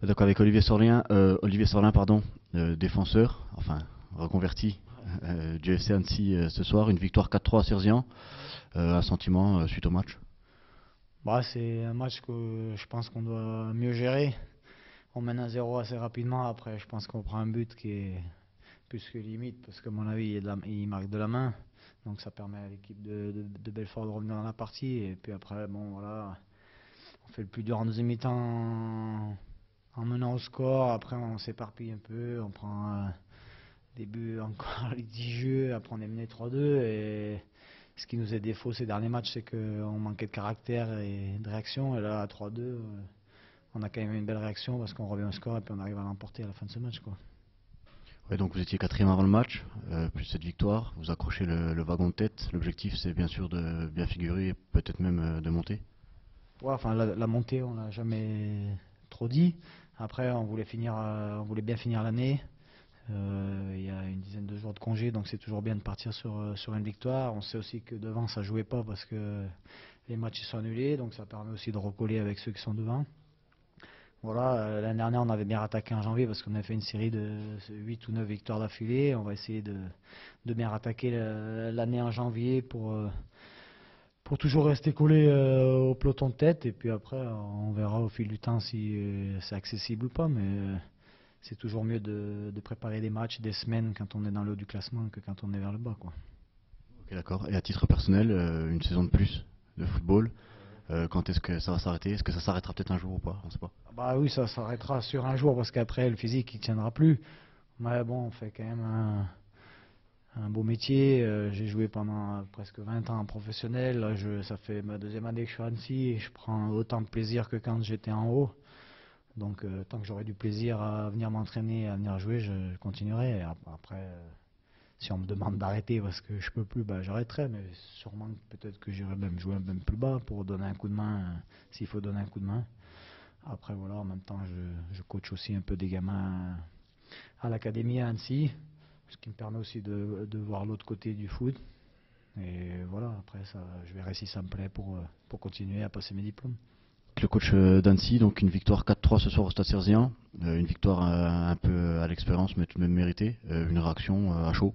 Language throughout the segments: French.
Donc avec Olivier Sorlin, pardon, défenseur, enfin reconverti du FC Annecy ce soir, une victoire 4-3 à Sirzian. Un sentiment suite au match. Bah, c'est un match que je pense qu'on doit mieux gérer. On mène 1-0 assez rapidement. Après, je pense qu'on prend un but qui est plus que limite parce qu'à mon avis, il marque de la main. Donc ça permet à l'équipe de Belfort de revenir dans la partie. Et puis après, bon voilà, on fait le plus dur en deuxième mi-temps en menant au score. Après, on s'éparpille un peu. On prend des buts encore avec 10 jeux. Après, on est mené 3-2. Et ce qui nous est défaut ces derniers matchs, c'est qu'on manquait de caractère et de réaction. Et là, à 3-2, on a quand même une belle réaction parce qu'on revient au score et puis on arrive à l'emporter à la fin de ce match, quoi. Ouais, donc vous étiez quatrième avant le match, plus cette victoire, vous accrochez le wagon de tête. L'objectif c'est bien sûr de bien figurer et peut-être même de monter. Ouais, enfin, la montée, on l'a jamais trop dit. Après, on voulait bien finir l'année. Il y a une dizaine de jours de congé, donc c'est toujours bien de partir sur une victoire. On sait aussi que devant, ça jouait pas parce que les matchs ils sont annulés, donc ça permet aussi de recoller avec ceux qui sont devant. Voilà, l'année dernière, on avait bien rattaqué en janvier parce qu'on a fait une série de 8 ou 9 victoires d'affilée. On va essayer de bien rattaquer l'année en janvier pour toujours rester collé au peloton de tête. Et puis après, on verra au fil du temps si c'est accessible ou pas. Mais c'est toujours mieux de préparer des matchs, des semaines quand on est dans le haut du classement que quand on est vers le bas, quoi. Ok, d'accord. Et à titre personnel, une saison de plus de football, quand est-ce que ça va s'arrêter? Est-ce que ça s'arrêtera peut-être un jour ou pas? On sait pas. Ah bah oui, ça s'arrêtera sur un jour parce qu'après, le physique, il tiendra plus. Mais bon, on fait quand même un beau métier. J'ai joué pendant presque 20 ans en professionnel. Là, ça fait ma deuxième année que je suis à Annecy et je prends autant de plaisir que quand j'étais en haut. Donc, tant que j'aurai du plaisir à venir m'entraîner, à venir jouer, je continuerai. Et après, si on me demande d'arrêter parce que je peux plus, bah, j'arrêterai. Mais sûrement, peut-être que j'irai même jouer même plus bas pour donner un coup de main, s'il faut donner un coup de main. Après, voilà, en même temps, je coach aussi un peu des gamins à l'académie à Annecy, ce qui me permet aussi de voir l'autre côté du foot. Et voilà, après, ça, je verrai si ça me plaît pour continuer à passer mes diplômes. Le coach d'Annecy, donc une victoire 4-3 ce soir au Stade Sirzian, une victoire un peu à l'expérience mais tout de même méritée, une réaction à chaud.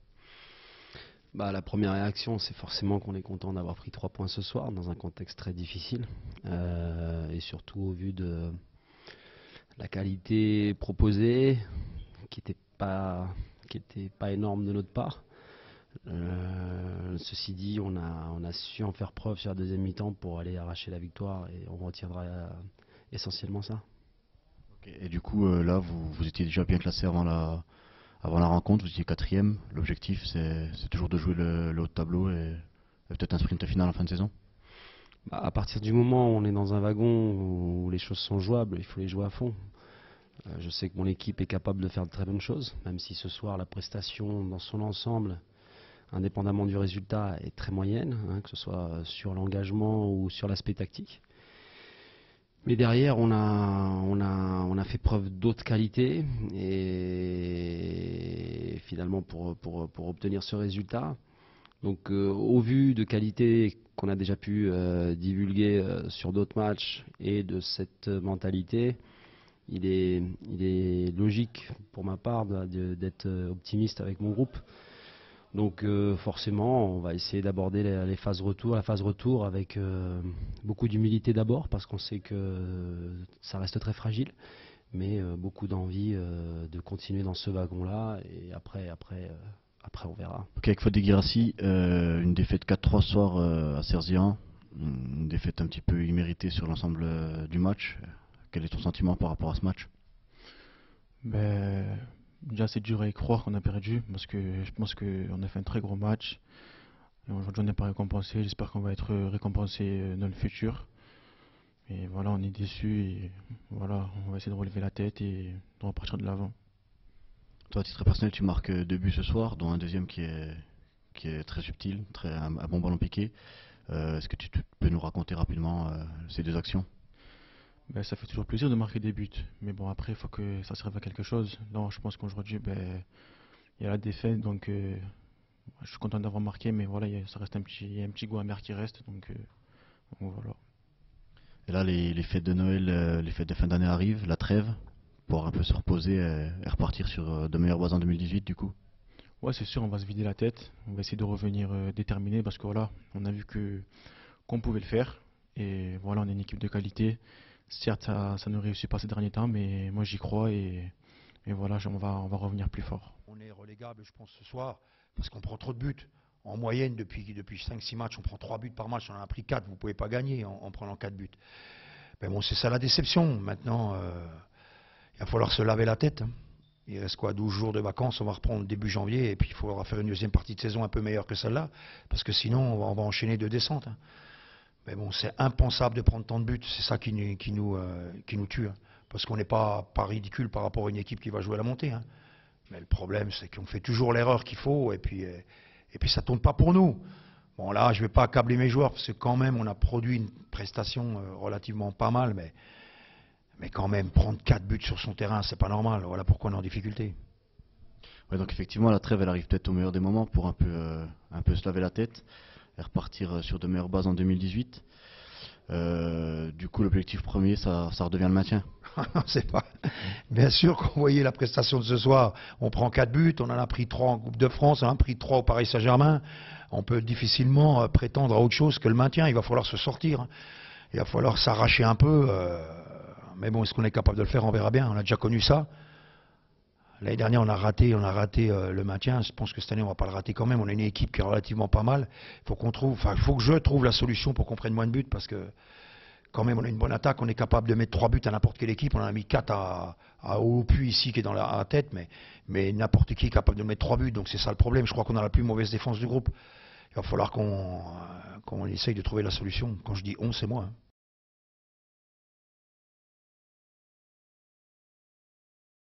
Bah, la première réaction, c'est forcément qu'on est content d'avoir pris 3 points ce soir dans un contexte très difficile. Et surtout au vu de la qualité proposée, qui n'était pas énorme de notre part. Ceci dit, on a su en faire preuve sur la deuxième mi-temps pour aller arracher la victoire et on retiendra essentiellement ça. Ok. Et du coup, là, vous étiez déjà bien classé avant la rencontre, vous étiez quatrième. L'objectif, c'est toujours de jouer le haut de tableau et peut-être un sprint final en fin de saison. Bah, à partir du moment où on est dans un wagon où les choses sont jouables, il faut les jouer à fond. Je sais que mon équipe est capable de faire de très bonnes choses, même si ce soir la prestation dans son ensemble, indépendamment du résultat, est très moyenne, hein, que ce soit sur l'engagement ou sur l'aspect tactique. Mais derrière, on a fait preuve d'autres qualités et finalement pour obtenir ce résultat. Donc au vu de qualités qu'on a déjà pu divulguer sur d'autres matchs et de cette mentalité, il est logique pour ma part d'être optimiste avec mon groupe. Donc forcément, on va essayer d'aborder les phases retour, la phase retour avec beaucoup d'humilité d'abord, parce qu'on sait que ça reste très fragile, mais beaucoup d'envie de continuer dans ce wagon-là, et après on verra. Ok, avec Fodé Guirassy, une défaite 4-3 ce soir à Sirzian, une défaite un petit peu imméritée sur l'ensemble du match. Quel est ton sentiment par rapport à ce match? Ben, déjà, c'est dur à y croire qu'on a perdu parce que je pense qu'on a fait un très gros match. Et aujourd'hui, on n'est pas récompensé. J'espère qu'on va être récompensé dans le futur. Et voilà, on est déçus et voilà, on va essayer de relever la tête et de repartir de l'avant. Toi, à titre personnel, tu marques deux buts ce soir, dont un deuxième qui est très subtil, un bon ballon piqué. Est-ce que tu peux nous raconter rapidement ces deux actions? Ben, ça fait toujours plaisir de marquer des buts. Mais bon, après, il faut que ça serve à quelque chose. Non, je pense qu'aujourd'hui, ben, il y a la défaite. Donc, je suis content d'avoir marqué. Mais voilà, ça reste il y a un petit goût amer qui reste. Donc voilà. Et là, les fêtes de Noël, les fêtes de fin d'année arrivent, la trêve, pour un peu se reposer et repartir sur de meilleures bases en 2018 du coup. Ouais, c'est sûr, on va se vider la tête. On va essayer de revenir déterminé parce que voilà, on a vu que qu'on pouvait le faire. Et voilà, on est une équipe de qualité. Certes, ça ne réussit pas ces derniers temps, mais moi j'y crois et voilà, on va revenir plus fort. On est relégable, je pense, ce soir, parce qu'on prend trop de buts. En moyenne, depuis 5-6 matchs, on prend 3 buts par match. On en a pris 4. Vous ne pouvez pas gagner en prenant 4 buts. Mais bon, c'est ça la déception. Maintenant, il va falloir se laver la tête, hein. Il reste quoi, 12 jours de vacances, on va reprendre début janvier, et puis il faudra faire une deuxième partie de saison un peu meilleure que celle-là, parce que sinon on va enchaîner 2 descentes, hein. Mais bon, c'est impensable de prendre tant de buts, c'est ça qui nous tue, hein. Parce qu'on n'est pas ridicule par rapport à une équipe qui va jouer à la montée, hein. Mais le problème, c'est qu'on fait toujours l'erreur qu'il faut, et puis ça ne tourne pas pour nous. Bon là, je ne vais pas accabler mes joueurs, parce que quand même on a produit une prestation relativement pas mal, mais quand même, prendre 4 buts sur son terrain, c'est pas normal. Voilà pourquoi on est en difficulté. Ouais, donc effectivement, la trêve, elle arrive peut-être au meilleur des moments pour un peu se laver la tête et repartir sur de meilleures bases en 2018. Du coup, l'objectif premier, ça redevient le maintien. C'est pas. Bien sûr, quand vous voyez la prestation de ce soir, on prend 4 buts, on en a pris 3 en Coupe de France, on en a pris 3 au Paris Saint-Germain. On peut difficilement prétendre à autre chose que le maintien. Il va falloir se sortir. Il va falloir s'arracher un peu. Mais bon, est-ce qu'on est capable de le faire? On verra bien. On a déjà connu ça. L'année dernière, on a raté le maintien. Je pense que cette année, on ne va pas le rater quand même. On a une équipe qui est relativement pas mal. Il faut que je trouve la solution pour qu'on prenne moins de buts, parce que quand même, on a une bonne attaque. On est capable de mettre 3 buts à n'importe quelle équipe. On en a mis 4 à Aupuy ici, qui est dans la tête, mais n'importe qui est capable de mettre 3 buts. Donc c'est ça le problème. Je crois qu'on a la plus mauvaise défense du groupe. Il va falloir qu'on essaye de trouver la solution. Quand je dis on, c'est moi, hein.